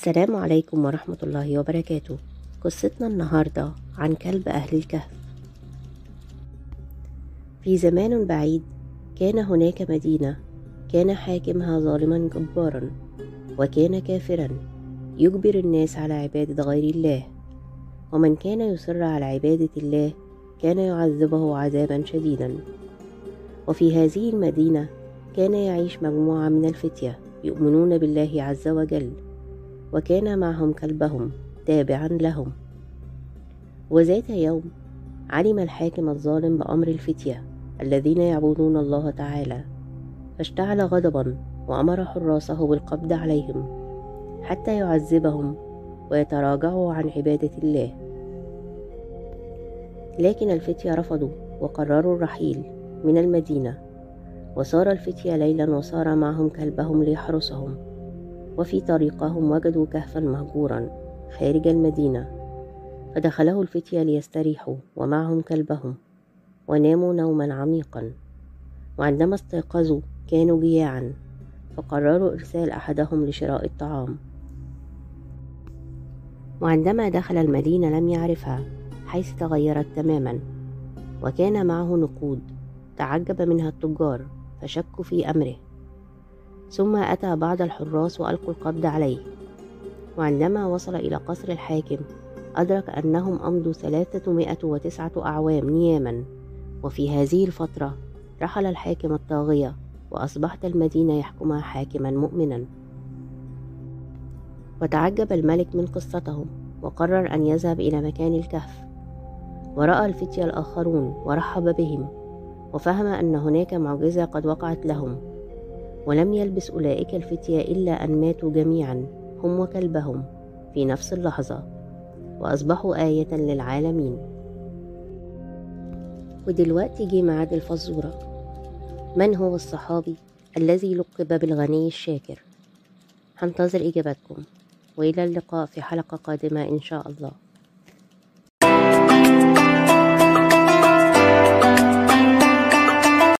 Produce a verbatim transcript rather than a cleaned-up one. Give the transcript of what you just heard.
السلام عليكم ورحمة الله وبركاته. قصتنا النهاردة عن كلب أهل الكهف. في زمان بعيد كان هناك مدينة كان حاكمها ظالما جبارا، وكان كافرا يجبر الناس على عبادة غير الله، ومن كان يصر على عبادة الله كان يعذبه عذابا شديدا. وفي هذه المدينة كان يعيش مجموعة من الفتية يؤمنون بالله عز وجل، وكان معهم كلبهم تابعا لهم. وذات يوم علم الحاكم الظالم بأمر الفتية الذين يعبدون الله تعالى، فاشتعل غضبا وأمر حراسه بالقبض عليهم حتى يعذبهم ويتراجعوا عن عبادة الله. لكن الفتية رفضوا وقرروا الرحيل من المدينة، وسار الفتية ليلا وصار معهم كلبهم ليحرسهم. وفي طريقهم وجدوا كهفا مهجورا خارج المدينة، فدخله الفتية ليستريحوا ومعهم كلبهم، وناموا نوما عميقا. وعندما استيقظوا كانوا جياعا، فقرروا إرسال أحدهم لشراء الطعام. وعندما دخل المدينة لم يعرفها، حيث تغيرت تماما، وكان معه نقود تعجب منها التجار فشكوا في أمره. ثم أتى بعض الحراس وألقوا القبض عليه. وعندما وصل إلى قصر الحاكم أدرك أنهم أمضوا ثلاثمائة وتسعة أعوام نياما. وفي هذه الفترة رحل الحاكم الطاغية، وأصبحت المدينة يحكمها حاكما مؤمنا. وتعجب الملك من قصتهم، وقرر أن يذهب إلى مكان الكهف. ورأى الفتية الآخرون ورحب بهم، وفهم أن هناك معجزة قد وقعت لهم. ولم يلبس أولئك الفتية إلا أن ماتوا جميعا هم وكلبهم في نفس اللحظة، وأصبحوا آية للعالمين. ودلوقتي جه ميعاد الفزورة. من هو الصحابي الذي لقب بالغني الشاكر؟ هنتظر إجاباتكم، وإلى اللقاء في حلقة قادمة إن شاء الله.